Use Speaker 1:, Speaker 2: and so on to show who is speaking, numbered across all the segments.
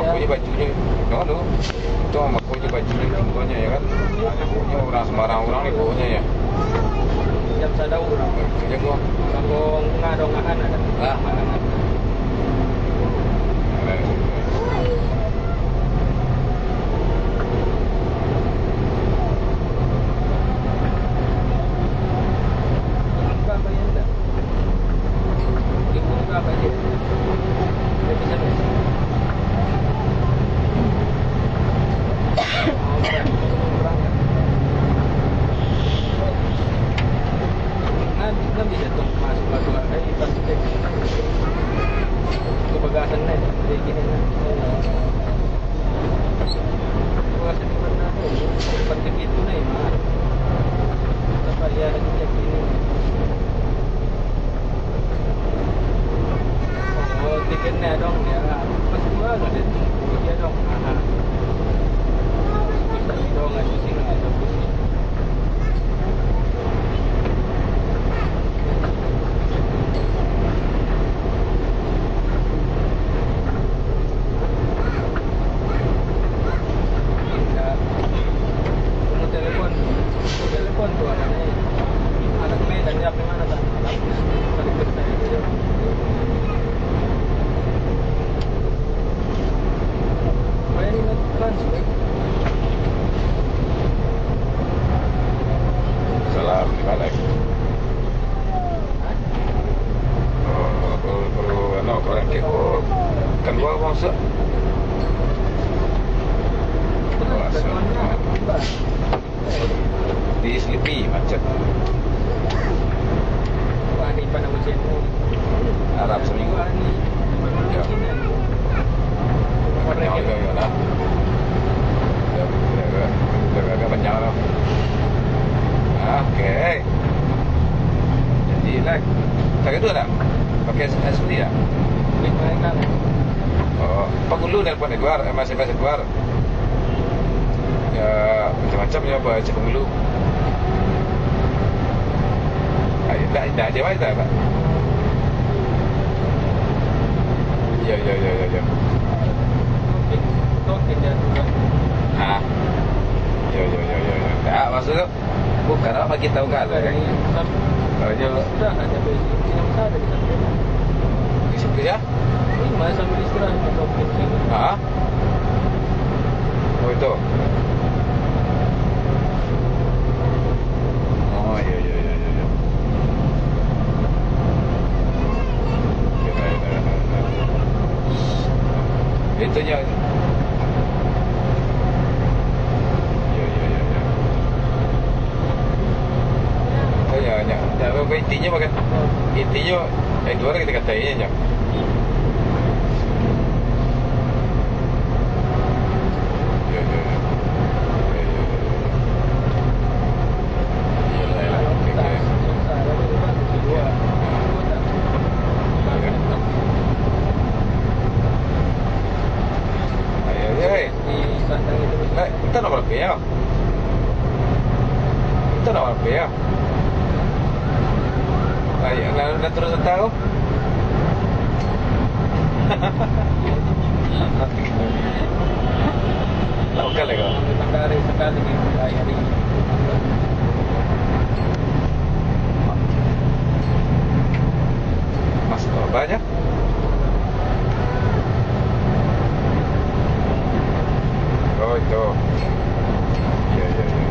Speaker 1: makanya bajunya no itu makanya bajunya tinggalnya ya kan pokoknya orang sembarang orang nih pokoknya ya
Speaker 2: jam sada orang
Speaker 1: ya gua
Speaker 2: kalau ngadongahan ada
Speaker 1: lah di Sleepy macet.
Speaker 2: Wah, ni pada musim
Speaker 1: Arab seminggu. Ya. Ya lah. Ya agak panjang lah. Okey. Jadi like tak itu tak? Pakai SD ya?
Speaker 2: kan.
Speaker 1: Oh, Pak Gulu nelpon Edward, masih Edward. Ya, macam-macam ya apa cek Gulu. Dah dia mai tak? Ya.
Speaker 2: Token dia tu.
Speaker 1: Ha. Ya. Tak maksud tu bukan apa bagi tahu kan. Kalau dia
Speaker 2: dah ada besi, tidak besar dari sana.
Speaker 1: di situ ya.
Speaker 2: Ini masa sambil istirahat token ni.
Speaker 1: Ha? Oh itu. Oh ya. Itu je. Ya. Oh ya. Intinya makan. Intinya itu orang kita katain je. Kita nak berapa ya? Kita nak berapa ya? Nak terus tahu? Lokal lagi.
Speaker 2: Sekali hari.
Speaker 1: Mas banyak? Oh itu. Ya.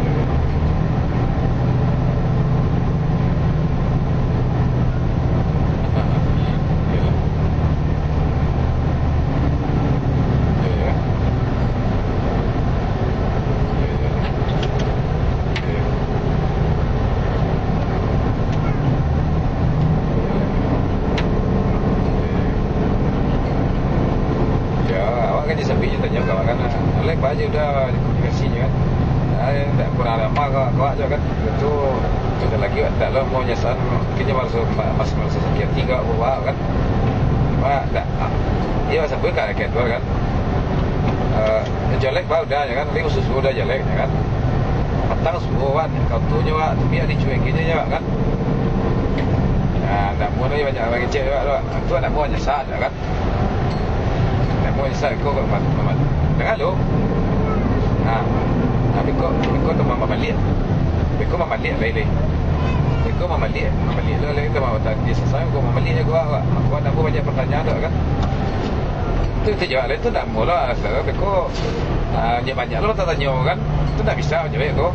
Speaker 1: Baju dah dikasihnya kan. Tak pernah lama kau aja kan. Itu kita lagi tak lah mau nyasan. Kita masih sekian 3 bawa kan. Cuma tak. Dia masa pun kan kayak kan. Jelek bah udah ya kan. Ini khusus udah jelek ya kan. Matang semua kan. Kau tu juga biar dicuekin aja kan. Nah, tak mau lagi banyak bagi cek juga. Itu tak mau nyasan ya kan. Mau nyesal kau kat Mamat. Tengah lu. Tapi kau tu mama malik. Kau mama malik lain. Kau mama malik lu lain tu mama tak dia selesai kau mama malik aku awak. Aku ada banyak pertanyaan dah kan. Itu jawab itu tak mula salah kau. Dia banyak lu tak tanya kan. Itu tak bisa jawab kau.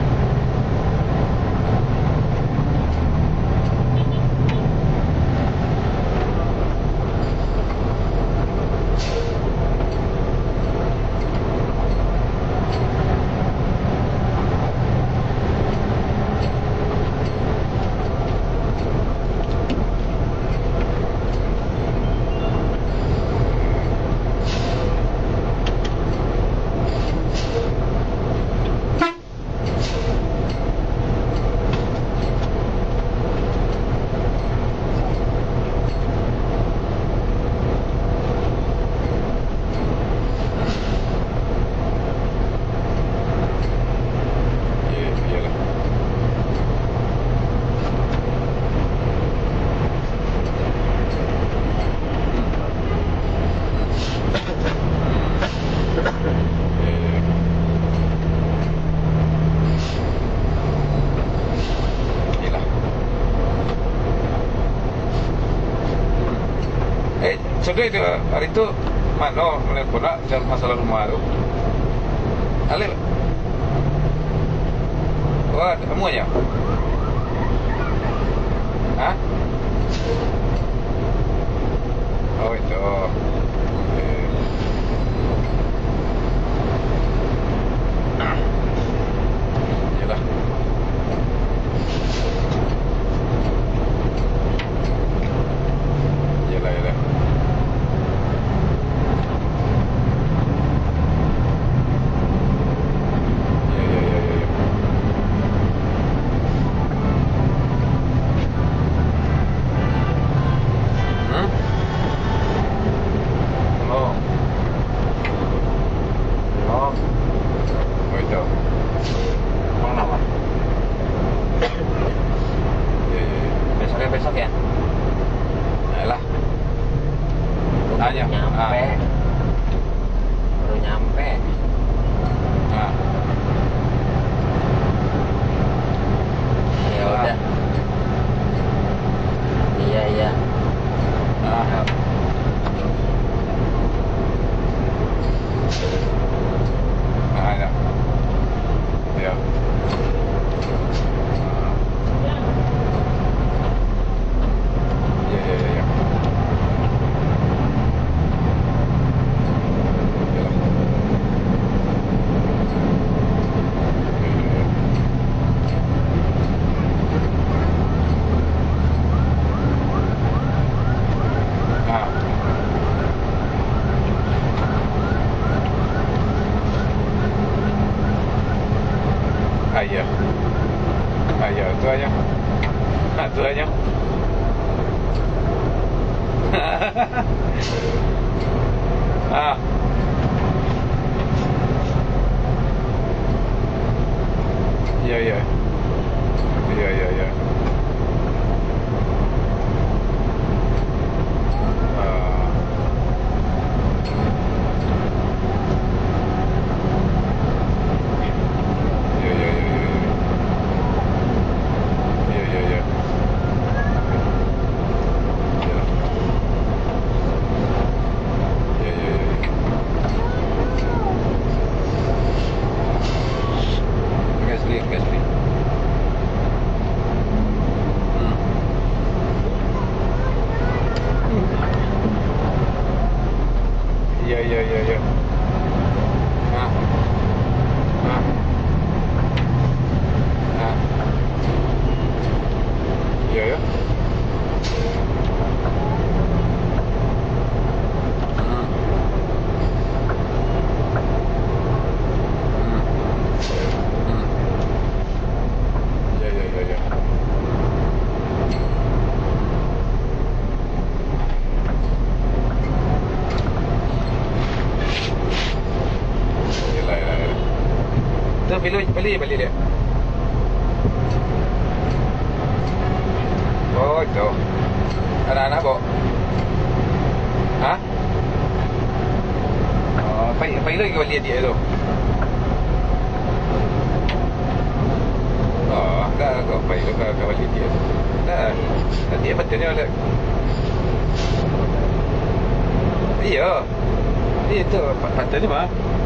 Speaker 1: Sudah itu hari itu mana menelpon nak cari masalah rumah tu. Alif. Wah, semuanya. Hah? Oh itu. Yalah. Yalah.
Speaker 2: Besok ya?
Speaker 1: Yalah. Tanya.
Speaker 2: Baru nyampe. Ya udah. Iya.
Speaker 1: Ya. Ya. Ya, itu aja. Itu aja. Ya. Ya. Ya. Beli dia. Oh itu. Anak-anak kok. Hah? panggil lagi balik adik tu. Oh, dah kau panggil kau balik dia. Dah. Adik apa tanya balik? Iya. Itu patah ni mah.